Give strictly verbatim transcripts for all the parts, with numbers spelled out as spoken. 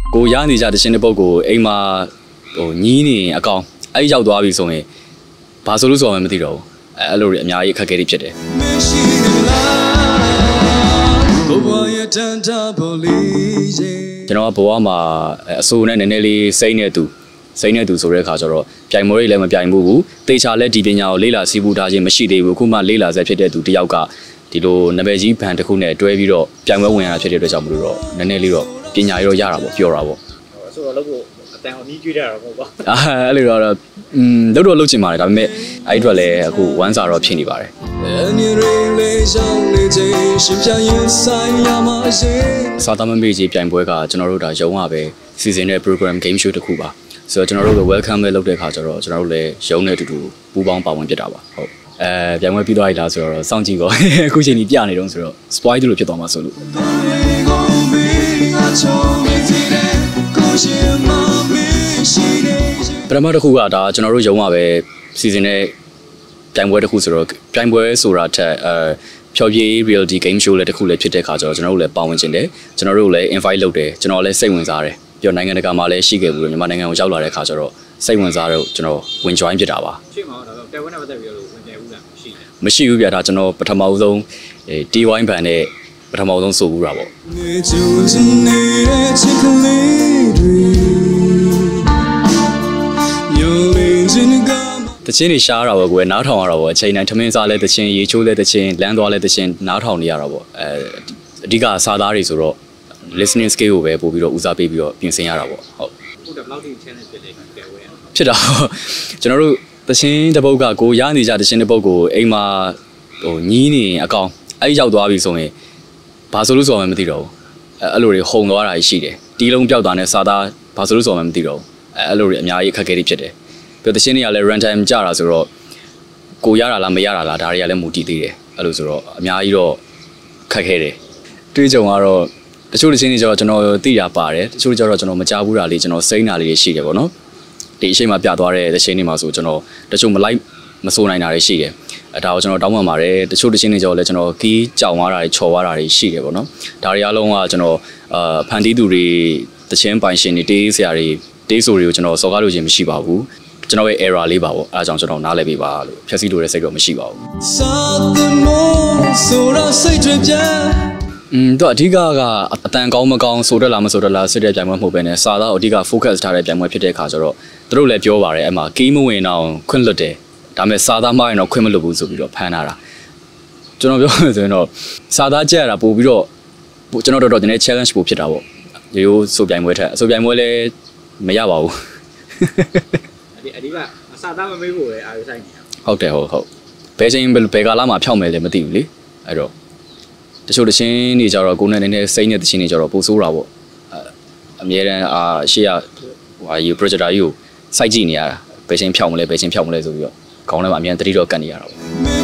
ကိုရနေကြတဲ့ရှင်တဲ့ပုဂ္ဂိုလ်အိမ်မှာဟိုညီးနေအကောင်အဲ့ရောက်သွားပြီဆိုရင်ဘာဆိုလို့ဆိုမှမသိတော့ဘူးအဲ့လိုတွေအများကြီးအခက်အခဲတွေဖြစ်တယ်ကျွန်တော်ကဘဝမှာအဆိုးနဲ့နည်းနည်းလေးစိတ်နဲ့သူစိတ်နဲ့သူဆိုတဲ့အခါကျတော့ပြိုင်ပွဲတွေလည်းမပြိုင်ဘူးတေချာလည်းဒီပညာကိုလေ့လာစီးပူးထားခြင်းမရှိသေးဘူးအခုမှလေ့လာဆက်ဖြစ်တဲ့သူတယောက်ကဒီလိုနာမည်ကြီးဘန်တစ်ခုနဲ့တွဲပြီးတော့ပြိုင်ပွဲဝင်ရတာဖြစ်တဲ့အတွက်ကြောင့်မလို့တော့နည်းနည်းလေးတော့ပညာရေးတော့ရတာပေါ့ပြောတာပေါ့ဆိုတော့လို့အတန်အမီးကျွေးတာတော့မဟုတ်ပါအဲ့လိုတော့อืมလောက်တော့လုပ်ချင်ပါတယ်ဒါပေမဲ့အဲ့အတွက်လည်းအခုဝမ်းစာတော့ဖြစ်နေပါတယ်စာသမမေးကြီးပြိုင်ပွဲကကျွန်တော်တို့ဒါရုံးရပဲစီစဉ်တဲ့ program game show တစ်ခုပါဆိုတော့ကျွန်တော်တို့လည်း welcome ပဲလုပ်တဲ့အခါကျတော့ကျွန်တော်တို့လည်းရုံးနဲ့အတူတူပူးပေါင်းပါဝင်ဖြစ်တာပါဟုတ်အဲပြိုင်ပွဲပြီးသွားပြီလားဆိုတော့စောင့်ကြည့်ကောအခုချိန်ကြီးပြနေတော့ဆိုတော့ spoil လို့ဖြစ်သွားမှာဆိုလို့ပထမတစ်ခုကဒါကျွန်တော်တို့ရုံးရပဲစီစဉ်တဲ့ပြိုင်ပွဲတစ်ခုဆိုတော့ပြိုင်ပွဲဆိုတာထက်အဲဖြော်ပြရေး reality game show လည်းတစ်ခုလည်းဖြစ်တဲ့အခါကျတော့ကျွန်တော်တို့လည်းပါဝင်ခြင်းတယ်ကျွန်တော်တို့လည်း invite လုပ်တယ်ကျွန်တော်လည်းစိတ်ဝင်စားတယ်ပြီးတော့နိုင်ငံတကာမှာလည်းရှိခဲ့ဘူးမြန်မာနိုင်ငံကိုရောက်လာတဲ့အခါကျတော့စိတ်ဝင်စားတော့ကျွန်တော်ဝင် join ဖြစ်တာပါရှိမှာတော့ပြိုင်ပွဲနဲ့ပတ်သက်ပြီးတော့ဝင်တယ်ဘူးလားမရှိဘူးမရှိဘူးဗျာဒါကျွန်တော်ပထမဆုံးအဲ တီ ဝိုင်း ဘန်နဲ့ပထမဆုံးဆိုဘူးတာပေါ့တချင်းတွေရှားတာပေါ့ကွယ်နားထောင်ရတာပေါ့အချိန်တိုင်းထမင်းစားလဲတချင်းရေချိုးလဲတချင်းလမ်းသွားလဲတချင်းနားထောင်နေရတာပေါ့အဲအဓိကစာသားတွေဆိုတော့ listening skill ကိုပဲပို့ပြီးတော့ဦးစားပေးပြီးတော့ပြင်ဆင်ရတာပေါ့ဟုတ်ဟုတ်တယ်ဘယ်လောက်ထိ challenge ဖြစ်လဲပြဲဝဲဖြစ်တာကျွန်တော်တို့တချင်းတစ်ပုတ်ကကိုရနေကြတချင်းတစ်ပုတ်ကိုအိမ်မှာဟိုညီးနေအကောင်အဲ့ရောက်သွားပြီဆိုရင်ဘာဆိုလို့ဆိုမှမသိတော့ဘူးအဲ့လိုတွေဟုန်သွားတာရှိတယ်တီးလုံးပြောက်သွားတဲ့စာသားဘာဆိုလို့ဆိုမှမသိတော့ဘူးအဲ့လိုတွေအများကြီးအခက်အခဲတွေဖြစ်တယ်ပြီးတော့တချင်းတွေကလည်း run time ကြာတာဆိုတော့ကိုရတာလားမရတာလားဒါတွေကလည်းမူတည်သေးတယ်အဲ့လိုဆိုတော့အများကြီးတော့ခက်ခဲတယ်တွေးကြုံကတော့တချို့တချင်းတွေကျတော့ကျွန်တော်သိတာပါတယ်တချို့ကျတော့ကျွန်တော်မကြားဘူးတာလေးကျွန်တော်စိမ့်တာလေးရှိတယ်ပေါ့နော်ဒီအချိန်မှာပြသွားတဲ့တချင်းတွေမှာဆိုကျွန်တော်တချို့မလိုက်မစိုးနိုင်တာတွေရှိတယ်အဲဒါကိုကျွန်တော်တောင်းပန်ပါတယ်တချို့တချင်းတွေကျတော့လည်းကျွန်တော်ကီးကြောင်သွားတာတွေချော်သွားတာတွေရှိတယ်ပေါ့နော်ဒါတွေအားလုံးကကျွန်တော်အာဖန်တီးသူတွေတချင်းပိုင်ရှင်တွေတေးဆရာတွေတေးဆိုတွေကိုကျွန်တော်စော်ကားလို့ခြင်းမရှိပါဘူးကျွန်တော်ရဲ့ error လေးပါပေါ့အဲအကြောင်းကျွန်တော်နားလည်ပေးပါလို့ဖြည့်ဆည်းလို့တဲ့စိတ်တော့မရှိပါဘူးอืมတော့အဓိကကအတန်ကောင်းမကောင်းဆိုတက်လားမဆိုတက်လားစစ်တဲ့ပြိုင်ပွဲမဟုတ်ဘဲနဲ့စာသားအဓိက focus ထားတဲ့ပြိုင်ပွဲဖြစ်တဲ့အခါကျတော့သူတို့လည်းပြောပါတယ်အဲ့မှာ key မဝင်အောင်ခွင့်လွတ်တယ်ဒါပေမဲ့စာသားမရင်တော့ခွင့်မလွတ်ဘူးဆိုပြီးတော့ဖမ်းထားတာကျွန်တော်ပြောရဆိုရင်တော့စာသားကြက်ရတာပို့ပြီးတော့ကျွန်တော်တော်တော်ဒီနေ့ challenge ပို့ဖြစ်တာပေါ့ဒီလိုဆိုပြိုင်ပွဲထက်ဆိုပြိုင်ပွဲလည်းမရပါဘူးဒီအဓိကအစာသားမမေးဖို့ပဲအာရုံစိုက်နေတာဟုတ်တယ်ဟုတ်ဟုတ်ဘယ်ချိန်ဘယ်ကာလမှာဖြောက်မယ်လဲမသိဘူးလေအဲ့တော့တချို့တချင်းတွေကြတော့ကိုယ်နဲ့နည်းနည်းစိမ့်တဲ့တချင်းတွေကြတော့ပိုဆိုးတာပေါ့အမြဲတမ်းအာရှေ့ကဟိုယူ projector ယူစိုက်ကြည့်နေရတာဘယ်ချိန်ဖြောက်မလဲဘယ်ချိန်ဖြောက်မလဲဆိုပြီးတော့ခေါင်းထဲမှာအမြဲတမ်းတတိတော့ကတ်နေရတာပေါ့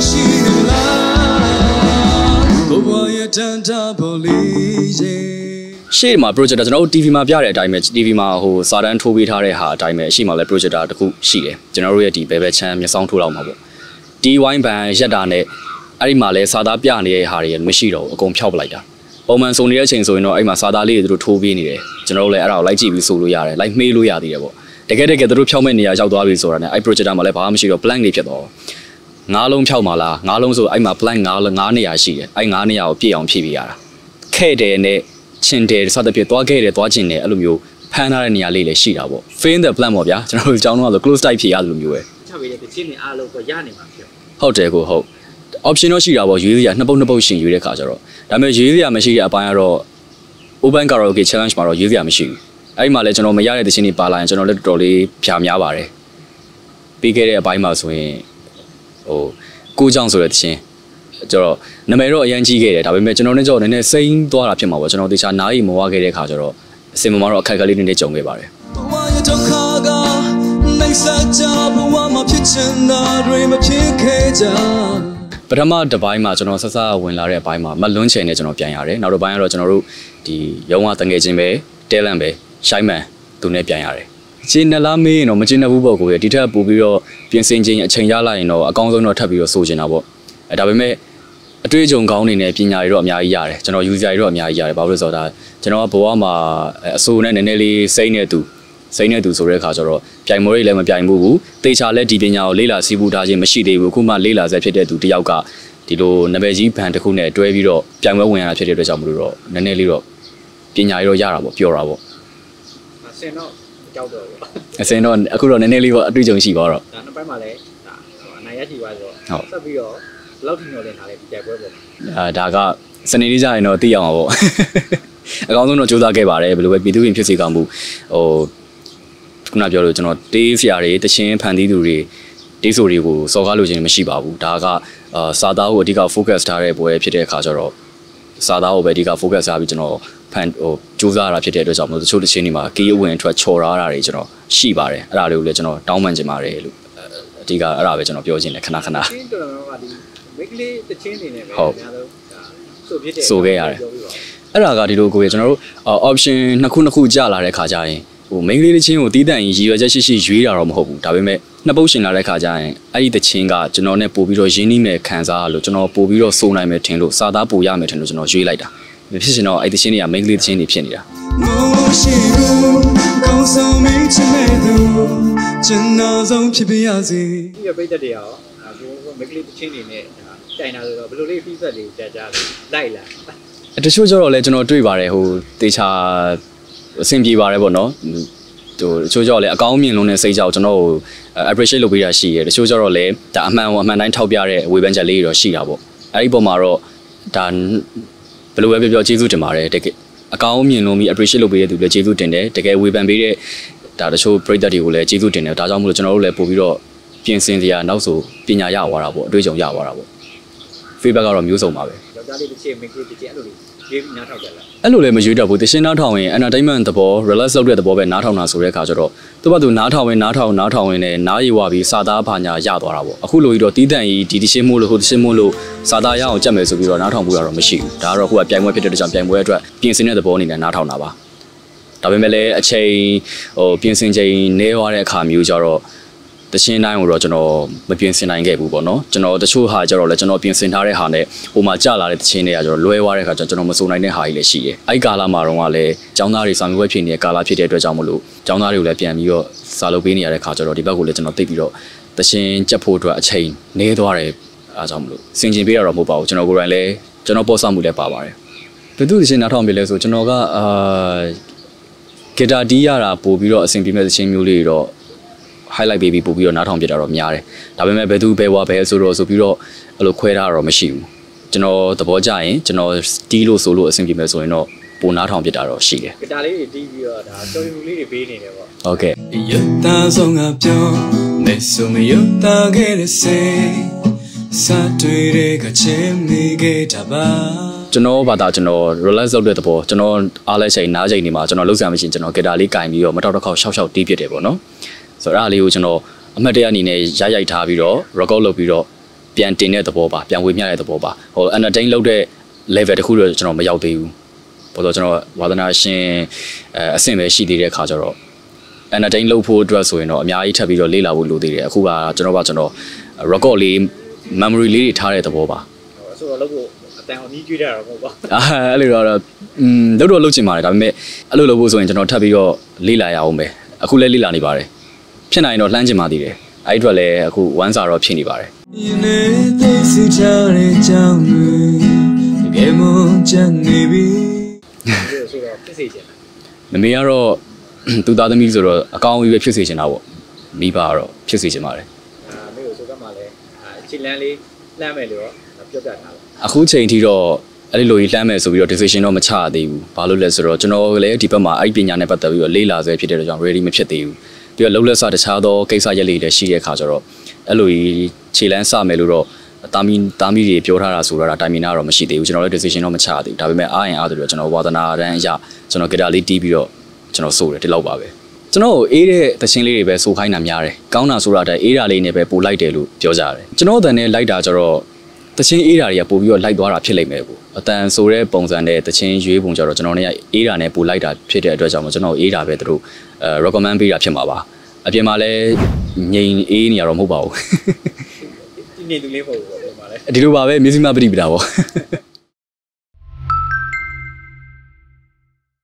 ရှေ့မှာ projector ကျွန်တော်တို့ တီဗီ မှာပြတဲ့အတိုင်းပဲ တီဗီ မှာဟိုစာတန်းထိုးပေးထားတဲ့ဟာအတိုင်းပဲအရှိမှလည်း projector တခုရှိတယ်ကျွန်တော်တို့ရဲ့ဒီဘယ်ဘက်ချမ်းမျက်စောင်းထိုးလောက်မှာပေါ့ တီ ဝိုင်း ဘန်ရက်တာနဲ့အဲ့ဒီမှာလဲစာသားပြနေတဲ့ဟာတွေမရှိတော့ဘူးအကုန်ဖျောက်ပလိုက်တာပုံမှန်စုံနေတဲ့အချိန်ဆိုရင်တော့အဲ့မှာစာသားလေးတွေသူတို့ထိုးပေးနေတယ်ကျွန်တော်တို့လည်းအဲ့ဒါကိုလိုက်ကြည့်ပြီးဆိုလို့ရတယ်လိုက်မေးလို့ရသေးတယ်ပေါ့တကယ်တကယ်သူတို့ဖျောက်မဲ့နေရာရောက်သွားပြီဆိုတာနဲ့အဲ့ projector မှာလည်းဘာမှမရှိတော့ blank လေးဖြစ်သွားငါးလုံးဖျောက်မှာလားငါးလုံးဆိုအဲ့မှာ blank ငါးငါးနေရာရှိတယ်အဲ့ငါးနေရာကိုပြည့်အောင်ဖြည့်ပေးရတာခဲ့တယ်နဲ့ချင်းတယ်စသဖြင့်သွားခဲ့တယ်သွားကျင်တယ်အဲ့လိုမျိုးဖမ်းထားတဲ့နေရာလေးလည်းရှိတာပေါ့ fill the blank ပေါ့ဗျာကျွန်တော်တို့အကြောင်းတော့ဆို close type ဖြည့်ရတယ်လို့မျိုးပဲချက်ပေးတဲ့တချင်းတွေအားလုံးတော့ရနေမှာဖြစ်ဟုတ်တယ်ကိုဟုတ် option တော့ရှိတာပေါ့ရွေးစရာနှစ်ပုတ်နှစ်ပုတ်ရှင်ရွေးတဲ့ခါကျတော့ဒါပေမဲ့ရွေးစရာမရှိတဲ့အပိုင်းကတော့ open karaoke challenge မှာတော့ရွေးစရာမရှိဘူးအဲ့ဒီမှာလည်းကျွန်တော်မရတဲ့တခြင်းတွေပါလာရင်ကျွန်တော်လည်းတော်တော်လေးဖြာများပါတယ်ပြီးခဲ့တဲ့အပိုင်းမှာဆိုရင်ဟိုကိုကြောင်ဆိုတဲ့တခြင်းကျွန်တော်နာမည်တော့အရင်ကြီးခဲ့တယ်ဒါပေမဲ့ကျွန်တော်နဲ့ကြောနည်းနည်းစိမ့်သွားတာဖြစ်မှာပေါ့ကျွန်တော်တခြားနားရီမဝခဲ့တဲ့ခါကျတော့အစင်မမတော့အခက်အခဲလေးတွေနဲ့ကြုံခဲ့ပါတယ်ပထမတစ်ပိုင်းမှာကျွန်တော်ဆက်ဆက်ဝင်လာတဲ့အပိုင်းမှာမလွန်းချင်နဲ့ကျွန်တော်ပြန်ရတယ်နောက်တစ်ပိုင်းကတော့ကျွန်တော်တို့ဒီရုံးကတငယ်ချင်းပဲတဲလန်ပဲရှိုင်းမန်သူနဲ့ပြန်ရတယ်ကျင်းနလားမေးရင်တော့မကျင်းဘူးပေါ့ကိုရဒီထက်ပို့ပြီးတော့ပြင်ဆင်ခြင်းအချိန်ရလိုက်ရင်တော့အကောင်းဆုံးတော့ထပ်ပြီးတော့ဆိုချင်တာပေါ့အဲဒါပေမဲ့အတွေ့အကြုံကောင်းနေနဲ့ပညာတွေတော့အများကြီးရတယ်ကျွန်တော် user တွေတော့အများကြီးရတယ်ဘာလို့လဲဆိုတော့ကျွန်တော်ကဘဝမှာအဆိုးနဲ့နည်းနည်းလေးစိတ်နဲ့တူစိတ်နဲ့တူဆိုတဲ့အခါကျတော့ပြိုင်ပွဲတွေလည်းမပြိုင်ဘူးတေချာလည်းဒီပညာကိုလေ့လာစီးပူးထားခြင်းမရှိသေးဘူးအခုမှလေ့လာဆက်ဖြစ်တဲ့သူတယောက်ကဒီလိုနာမည်ကြီးဘန်တစ်ခုနဲ့တွဲပြီးတော့ပြိုင်ပွဲဝင်ရတာဖြစ်တဲ့အတွက်ကြောင့်မလို့တော့နည်းနည်းလေးတော့ပညာတွေတော့ရတာပေါ့ပြောတာပေါ့အစင်တော့ကြောက်တော့ပေါ့အစင်တော့အခုတော့နည်းနည်းလေးပေါ့အတွေ့အကြုံရှိပါတော့ဒါနှစ်ပိုင်းမှာလည်းဒါအနိုင်ရရှိသွားဆိုတော့ဆက်ပြီးတော့ဘယ်လောက်ထိညှော်လင့်ထားလဲဒီပြိုင်ပွဲပေါ့အာဒါကစနေနေ့ကျရင်တော့သိအောင်ပါပေါ့အကောင်းဆုံးတော့စူးစမ်းခဲ့ပါတယ်ဘယ်လိုပဲပြည်သူ့ရင်ဖြစ်စေကောင်းမှုဟိုခုနပြောလို့ကျွန်တော်တေးဆရာတွေတချင်းဖန်တီးသူတွေတေးဆိုတွေကိုစော်ကားလို့ခြင်းမရှိပါဘူးဒါကအာစာသားကိုအဓိက focus ထားတဲ့ပွဲဖြစ်တဲ့အခါကျတော့စာသားကိုပဲအဓိက focus ထားပြီးကျွန်တော်ဖန်ဟိုစူးစမ်းရတာဖြစ်တဲ့အတွက်ကြောင့်မလို့တချို့တချင်းတွေမှာကီးအဝင်ထွက်ချော်ရတာတွေကျွန်တော်ရှိပါတယ်အဲ့ဒါတွေကိုလည်းကျွန်တော်တောင်းပန်ချင်ပါတယ်လို့အဓိကအဲ့ဒါပဲကျွန်တော်ပြောချင်တယ်ခဏခဏချင်းတော်တော်ကဒီမိကလေးတချင်းနေနဲ့ပဲအများဆုံးဆိုဖြစ်တယ်ဆိုခဲ့ရတယ်အဲ့ဒါကဒီလိုကိုကျွန်တော်တို့ option နှစ်ခုနှစ်ခုကြာလာတဲ့ခါကျရင်ဟို main လေးတစ်ချင်းကိုတီးတန့်ရင်ရည်ရွယ်ချက်ရှိရှိရွေးတာတော့မဟုတ်ဘူးဒါပေမဲ့နှစ်ပုတ်ရှင်လာတဲ့ခါကျရင်အဲ့ဒီတစ်ချင်းကကျွန်တော်နဲ့ပို့ပြီးတော့ရင်းနှီးမဲ့ခံစားလို့ကျွန်တော်ပို့ပြီးတော့စိုးနိုင်မယ်ထင်လို့စာသားပို့ရမယ်ထင်လို့ကျွန်တော်ရွေးလိုက်တာဖြစ်ရှင်တော့အဲ့ဒီတစ်ချင်းတွေက main လေးတစ်ချင်းတွေဖြစ်နေတာမရှိဘူးကောင်းဆောင်မင်းချင်တဲ့သူကျွန်တော်ဆုံးဖြစ်ပြရစီဒီပြိတ္တတွေရောအခု main လေးတစ်ချင်းတွေနဲ့တိုင်တာဆိုတော့ဘယ်လိုလေး feedback တွေကြားကြားလိုက်လာတချို့ကျတော့လည်းကျွန်တော်တွေ့ပါတယ်ဟိုတေချာအဆင်ပြေပါတယ်ပေါ့နော်ဟိုတချို့ကျတော့လည်းအကောင်းမြင်လုံးနဲ့စိတ်ကြောက်ကျွန်တော် appreciate လုပ်ပေးတာရှိတယ်တချို့ကျတော့လည်းဒါအမှန်အမှန်တိုင်းထောက်ပြတဲ့ဝေဖန်ချက်လေးတွေတော့ရှိတာပေါ့အဲ့ဒီပုံမှာတော့ဒါဘယ်လိုပဲပြောပြောကျေးဇူးတင်ပါတယ်တကယ်အကောင်းမြင်လုံးပြီး appreciate လုပ်ပေးတဲ့သူလည်းကျေးဇူးတင်တယ်တကယ်ဝေဖန်ပေးတဲ့ဒါတချို့ပရိသတ်တွေကိုလည်းကျေးဇူးတင်တယ်ဒါကြောင့်မလို့ကျွန်တော်တို့လည်းပို့ပြီးတော့ပြင်ဆင်စရာနောက်ဆိုပညာရသွားတာပေါ့အတွေ့အကြုံရသွားတာပေါ့ feedback ကတော့မျိုးစုံပါပဲယောက်ျားလေးတစ်ချက်မိန်းကလေးတစ်ချက်အဲ့လိုလေးရွေးနားထောင်ကြလားအဲ့လိုလည်းမရွေးတော့ဘူးတရှင်းနားထောင်ရင် entertainment သဘော relax လုပ်တဲ့သဘောပဲနားထောင်တာဆိုတဲ့အခါကျတော့သူ့ဘာသူနားထောင်ရင်နားထောင်နားထောင်ရင်လည်းနားရီဝပြီးစာသားဘာညာရသွားတာပေါ့အခုလိုကြီးတော့တီးတန့်ကြီးဒီတရှင်းမို့လို့ဟိုတရှင်းမို့လို့စာသားရအောင်ကြက်မယ်ဆိုပြီးတော့နားထောင်မှုတော့မရှိဘူးဒါကတော့ခုကပြိုင်ပွဲဖြစ်တဲ့ကြောင့်ပြိုင်ပွဲအတွက်ပြင်ဆင်တဲ့သဘောအနေနဲ့နားထောင်တာပါဒါပေမဲ့လည်းအချိန်ဟိုပြင်ဆင်ချိန်နည်းသွားတဲ့အခါမျိုးကျတော့တရှင်းတိုင်းကိုတော့ကျွန်တော်မပြင်ဆင်နိုင်ခဲ့ဘူးပေါ့နော်ကျွန်တော်တချို့ဟာကျတော့လည်းကျွန်တော်ပြင်ဆင်ထားတဲ့ဟာနဲ့ဟိုမှာကြာလာတဲ့တရှင်းတွေကကျတော့လွဲသွားတဲ့အခါကျတော့ကျွန်တော်မစုံနိုင်တဲ့ဟာကြီးလည်းရှိတယ်အဲ့ကာလမှာတော့ကလည်းကျောင်းသားတွေစာမေးပွဲဖြေနေတဲ့ကာလဖြစ်တဲ့အတွက်ကြောင့်မလို့ကျောင်းသားတွေကိုလည်းပြန်ပြီးတော့စာလုပ်ပေးနေရတဲ့အခါကျတော့ဒီဘက်ကိုလည်းကျွန်တော်သိပြီးတော့တရှင်းကြက်ဖို့အတွက်အချိန်နည်းသွားတယ်အားကြောင့်မလို့စင်ကျင်ပေးရတော့မဟုတ်ပါဘူးကျွန်တော်ကိုယ်တိုင်လည်းကျွန်တော်ပေါ်ဆမှုလည်းပါပါတယ်ဘယ်သူတရှင်းနားထောင်ပြလဲဆိုကျွန်တော်ကအာဂီတာတီးရတာပို့ပြီးတော့အဆင်ပြေမဲ့တရှင်းမျိုးလေးတော့highlight ပေးပြီးပို့ပြီးတော့နားထောင်ပြတာတော့များတယ်ဒါပေမဲ့ဘယ်သူဘယ်ဝါဘယ်ဆိုတော့ဆိုပြီးတော့အဲ့လိုခွဲထားတာတော့မရှိဘူးကျွန်တော်သဘောကျရင်ကျွန်တော်တီးလို့ဆိုလို့အဆင်ပြေမယ်ဆိုရင်တော့ပိုနားထောင်ပြတာတော့ရှိတယ်ဂီတာလေးတွေတီးပြီးတော့ဒါတော်ရုံလေးတွေပေးနေတယ်ပေါ့ဟုတ်ကဲ့ယတာဆုံးကပြောနေစုံယတာခဲ့တဲ့စေစာတွေ့တဲ့ကချင်မိခဲ့တာပါကျွန်တော်ဘာသာကျွန်တော် relax လုပ်တဲ့သဘောကျွန်တော်အားလဲချိန်နားချိန်နေမှာကျွန်တော်လှုပ်ရှားမရှင်ကျွန်တော်ဂီတာလေးကင်ပြီးတော့မတော်တစ်ခေါက်ရှောက်ရှောက်တီးပြတယ်ပေါ့နော်ဆိုတော့အဲ့ဒါလေးကိုကျွန်တော်အမှတ်တရအနေနဲ့ရိုက်ရိုက်ထားပြီးတော့ record လုပ်ပြီးတော့ပြန်တင်တဲ့သဘောပါပြန်ဝေမျှတဲ့သဘောပါဟို entertain လုပ်တဲ့ level တခုတော့ကျွန်တော်မရောက်သေးဘူးဘာလို့ကျွန်တော်ဝါသနာရှင်အဲအဆင့်ပဲရှိသေးတဲ့အခါကျတော့ entertain လုပ်ဖို့အတွက်ဆိုရင်တော့အများကြီးထပ်ပြီးတော့လေ့လာဖို့လိုသေးတယ်အခုကကျွန်တော်ကကျွန်တော် record လေး memory လေးတွေထားတဲ့သဘောပါဆိုတော့လုပ်ဖို့အတန်အောင်ကြီးကျွေးတာတော့မဟုတ်ပါအဲ့လိုတော့อืมလုပ်တော့လုပ်ချင်ပါတယ်ဒါပေမဲ့အဲ့လိုလုပ်ဖို့ဆိုရင်ကျွန်တော်ထပ်ပြီးတော့လေ့လာရအောင်ပဲအခုလည်းလေ့လာနေပါတယ်ဖြစ်နိုင်တော့လှမ်းချင်ပါသေးတယ်အဲ့ဒီအတွက်လည်းအခုဝမ်းစာတော့ဖြစ်နေပါတယ်မမေကတော့သူသားသမီးဆိုတော့အကောင်းကြီးပဲဖြစ်စေချင်တာပေါ့မိဘကတော့ဖြစ်စေချင်ပါတယ်အာမေကိုဆိုကမှလည်းအခြေလန်းလေးလှမ်းမယ်လို့ပြောပြထားတယ်အခုချိန်ထိတော့အဲ့ဒီလိုကြီးလှမ်းမယ်ဆိုပြီးတော့ decision တော့မချသေးဘူးဘာလို့လဲဆိုတော့ကျွန်တော်လည်းဒီဘက်မှာအဲ့ဒီပညာနဲ့ပတ်သက်ပြီးတော့လေ့လာဆဲဖြစ်တဲ့အတွက်ကြောင့် ready မဖြစ်သေးဘူးပြီးတော့လုံးလက်စတခြားသောကိစ္စရက်လေးတွေရှိတဲ့အခါကျတော့အဲ့လိုကြီးခြေလန်းစမယ်လို့တော့တာမီတာမီတွေပြောထားတာဆိုတော့ဒါတိုင်မီနာတော့မရှိသေးဘူးကျွန်တော်လည်း decision တော့မချသေးဘူးဒါပေမဲ့အားရင်အားတယ်တော့ကျွန်တော်ဝါသနာတန်းအရကျွန်တော်ဂီတာလေးတီးပြီးတော့ကျွန်တော်ဆိုတယ်ဒီလောက်ပါပဲကျွန်တော်အေးတဲ့သချင်းလေးတွေပဲဆိုခိုင်းတာများတယ်ကောင်းတာဆိုတာတဲ့အေးတာလေးနဲ့ပဲပို့လိုက်တယ်လို့ပြောကြတယ်ကျွန်တော်အတန်နဲ့လိုက်တာကျတော့သချင်းအေးတာတွေကပို့ပြီးတော့လိုက်သွားတာဖြစ်လိမ့်မယ်ပေါ့အတန်ဆိုတဲ့ပုံစံနဲ့သချင်းရွေးပုံကျတော့ကျွန်တော်နဲ့အေးတာနဲ့ပို့လိုက်တာဖြစ်တဲ့အတွက်ကြောင့်ကျွန်တော်အေးတာပဲသူတို့အဲ recommend ပေးတာဖြစ်မှာပါအပြင်မှာလည်းငြိမ်အေးနေရတော့မဟုတ်ပါဘူးဒီနေသူလေးပေါ့ပေါ့လဲဒီလိုပါပဲမျက်စိမပရိပဒါပေါ့